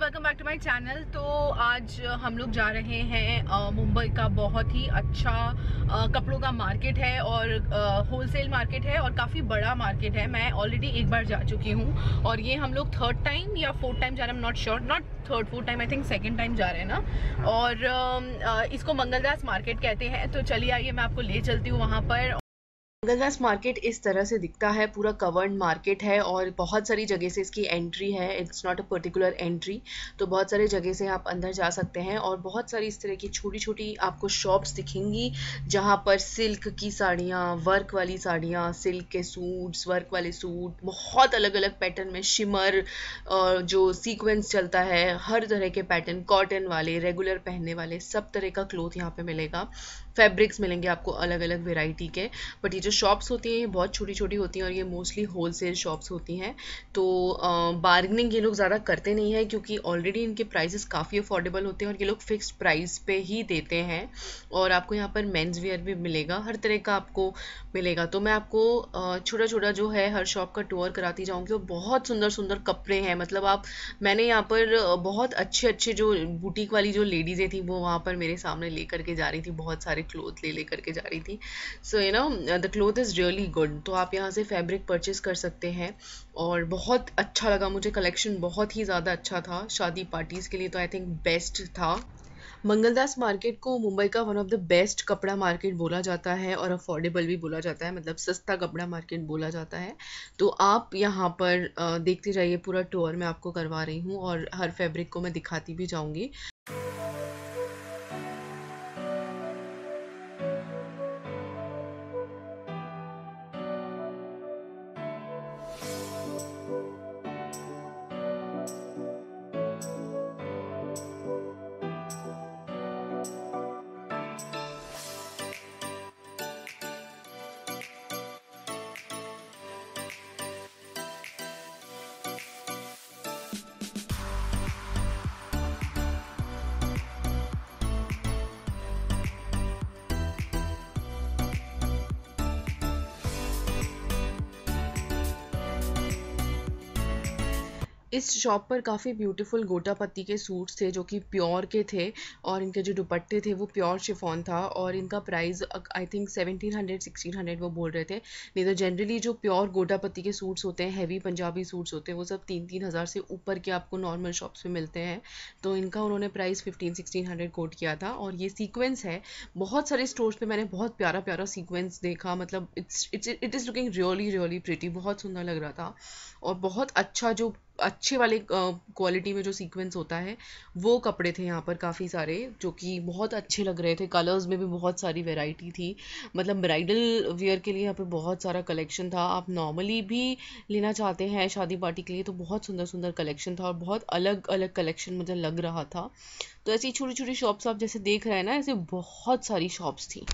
Welcome back to my channel. तो आज हम लोग जा रहे हैं मुंबई का बहुत ही अच्छा कपड़ों का मार्केट है और होलसेल मार्केट है और काफ़ी बड़ा मार्केट है। मैं ऑलरेडी एक बार जा चुकी हूँ और ये हम लोग थर्ड टाइम या फोर्थ टाइम जा रहे हैं, not sure, not third fourth time, I think second time जा रहे हैं ना। और इसको मंगलदास मार्केट कहते हैं। तो चलिए आइए मैं आपको ले चलती हूँ वहाँ पर। मंगलदास मार्केट इस तरह से दिखता है, पूरा कवर्ड मार्केट है और बहुत सारी जगह से इसकी एंट्री है। It's not a particular entry, तो बहुत सारी जगह से आप अंदर जा सकते हैं और बहुत सारी इस तरह की छोटी छोटी आपको शॉप्स दिखेंगी जहाँ पर सिल्क की साड़ियाँ, वर्क वाली साड़ियाँ, सिल्क के सूट्स, वर्क वाले सूट, बहुत अलग अलग पैटर्न में शिमर और जो सीक्वेंस चलता है, हर तरह के पैटर्न, कॉटन वाले, रेगुलर पहनने वाले, सब तरह का क्लोथ यहाँ पे मिलेगा। फैब्रिक्स मिलेंगे आपको अलग अलग वेराइटी के। बट ये जो शॉप्स होती हैं ये बहुत छोटी छोटी होती हैं और ये मोस्टली होलसेल शॉप्स होती हैं। तो बार्गेनिंग ये लोग ज़्यादा करते नहीं हैं क्योंकि ऑलरेडी इनके प्राइसेस काफ़ी अफोर्डेबल होते हैं और ये लोग फिक्स्ड प्राइस पे ही देते हैं। और आपको यहाँ पर मेंस वेयर भी मिलेगा, हर तरह का आपको मिलेगा। तो मैं आपको छोटा छोटा जो है हर शॉप का टूर कराती जाऊँगी और बहुत सुंदर सुंदर कपड़े हैं। मतलब मैंने यहाँ पर बहुत अच्छे अच्छे जो बुटीक वाली जो लेडीज़ें थी वो वहाँ पर मेरे सामने लेकर के जा रही थी, बहुत सारे क्लोथ ले लेकर के जा रही थी। So you know the cloth is really good. तो आप यहाँ से फैब्रिक परचेज कर सकते हैं और बहुत अच्छा लगा मुझे, कलेक्शन बहुत ही ज़्यादा अच्छा था। शादी पार्टीज़ के लिए तो आई थिंक बेस्ट था। मंगलदास मार्केट को मुंबई का वन ऑफ द बेस्ट कपड़ा मार्केट बोला जाता है और अफोर्डेबल भी बोला जाता है, मतलब सस्ता कपड़ा मार्केट बोला जाता है। तो आप यहाँ पर देखते जाइए, पूरा टूर मैं आपको करवा रही हूँ और हर फैब्रिक को मैं दिखाती भी जाऊँगी। इस शॉप पर काफ़ी ब्यूटीफुल गोटा पत्ती के सूट्स थे जो कि प्योर के थे और इनके जो दुपट्टे थे वो प्योर शिफॉन था और इनका प्राइस आई थिंक 1700-1600 वो बोल रहे थे। नहीं तो जनरली जो प्योर गोटा पत्ती के सूट्स होते हैं, हैवी पंजाबी सूट्स होते हैं, वो सब 3-3 हज़ार से ऊपर के आपको नॉर्मल शॉप्स पे मिलते हैं। तो इनका उन्होंने प्राइस 1500-1600 कोट किया था। और ये सीक्वेंस है, बहुत सारे स्टोर्स पे मैंने बहुत प्यारा प्यारा सीक्वेंस देखा। मतलब it is looking really really pretty, बहुत सुंदर लग रहा था और बहुत अच्छा जो अच्छे वाले क्वालिटी में जो सीक्वेंस होता है वो कपड़े थे यहाँ पर काफ़ी सारे, जो कि बहुत अच्छे लग रहे थे। कलर्स में भी बहुत सारी वैरायटी थी। मतलब ब्राइडल वेयर के लिए यहाँ पे बहुत सारा कलेक्शन था। आप नॉर्मली भी लेना चाहते हैं शादी पार्टी के लिए तो बहुत सुंदर सुंदर कलेक्शन था और बहुत अलग अलग कलेक्शन मुझे लग रहा था। तो ऐसी छोटी छोटी शॉप्स आप जैसे देख रहे हैं ना, ऐसे बहुत सारी शॉप्स थी।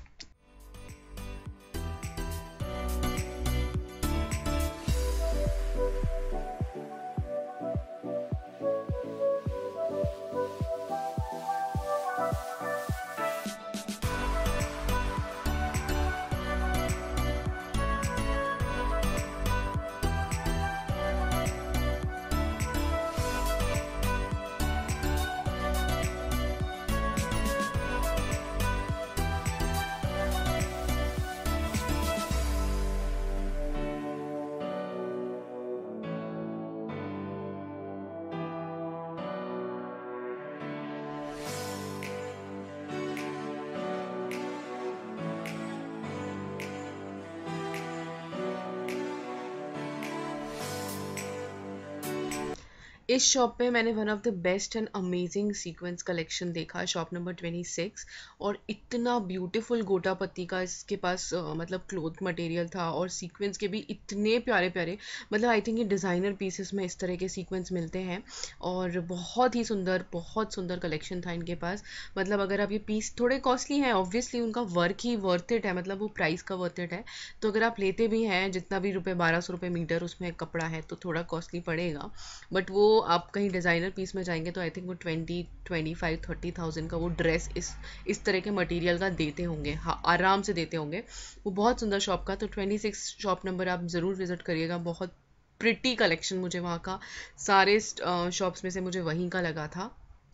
इस शॉप पे मैंने one of the best and amazing sequence collection देखा, शॉप नंबर 26। और इतना ब्यूटीफुल गोटा पत्ती का इसके पास मतलब क्लोथ मटेरियल था और सीक्वेंस के भी इतने प्यारे प्यारे। मतलब आई थिंक ये डिज़ाइनर पीसेस में इस तरह के सीक्वेंस मिलते हैं और बहुत सुंदर कलेक्शन था इनके पास। मतलब अगर आप ये पीस थोड़े कॉस्टली हैं, ऑब्वियसली उनका वर्क ही वर्थ इट है, मतलब वो प्राइस का वर्थ इट है। तो अगर आप लेते भी हैं जितना भी रुपये 1200 रुपये मीटर उसमें कपड़ा है तो थोड़ा कॉस्टली पड़ेगा। बट वो आप कहीं डिज़ाइनर पीस में जाएंगे तो आई थिंक वो 20-25-30,000 का वो ड्रेस इस तरह के मटेरियल का देते होंगे, हाँ आराम से देते होंगे। वो बहुत सुंदर शॉप का, तो 26 शॉप नंबर आप ज़रूर विज़िट करिएगा। बहुत प्रिटी कलेक्शन मुझे वहाँ का सारे शॉप्स में से मुझे वहीं का लगा था।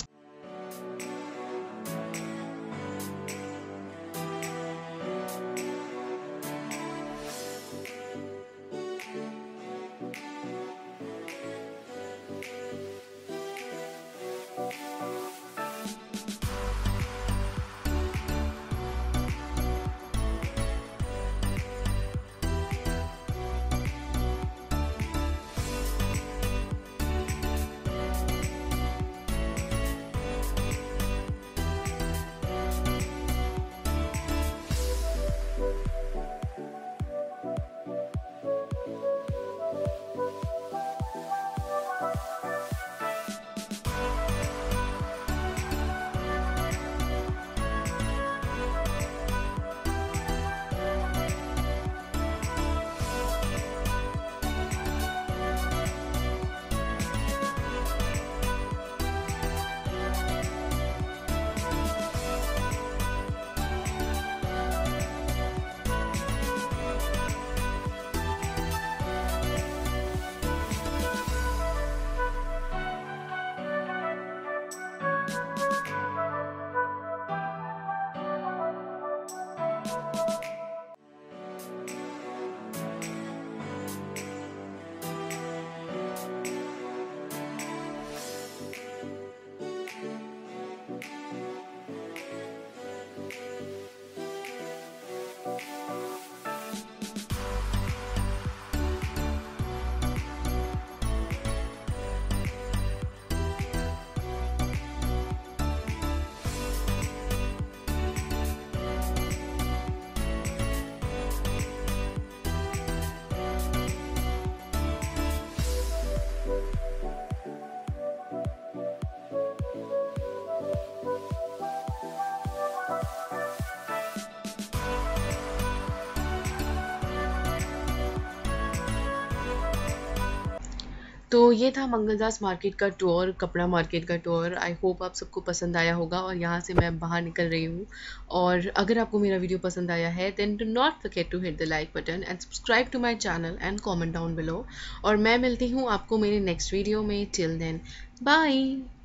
तो ये था मंगलदास मार्केट का टूर, कपड़ा मार्केट का टूर। आई होप आप सबको पसंद आया होगा और यहाँ से मैं बाहर निकल रही हूँ। और अगर आपको मेरा वीडियो पसंद आया है then do not forget to hit the like button and subscribe to my channel and comment down below. और मैं मिलती हूँ आपको मेरे नेक्स्ट वीडियो में। Till then bye.